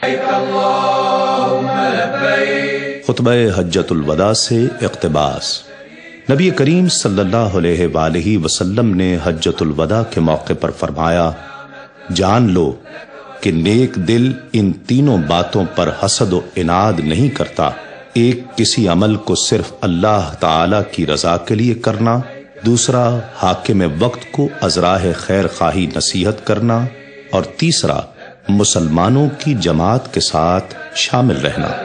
खुतबा हज्जतुल वदा से इक़्तिबास। नबी करीम सल्लल्लाहु अलैहि वसल्लम ने हज्जतुल वदा के मौके पर फरमाया, जान लो कि नेक दिल इन तीनों बातों पर हसद व इनाद नहीं करता। एक, किसी अमल को सिर्फ अल्लाह ताला की रजा के लिए करना। दूसरा, हाकिम वक्त को अज़राह खैर खाही नसीहत करना। और तीसरा, मुसलमानों की जमात के साथ शामिल रहना।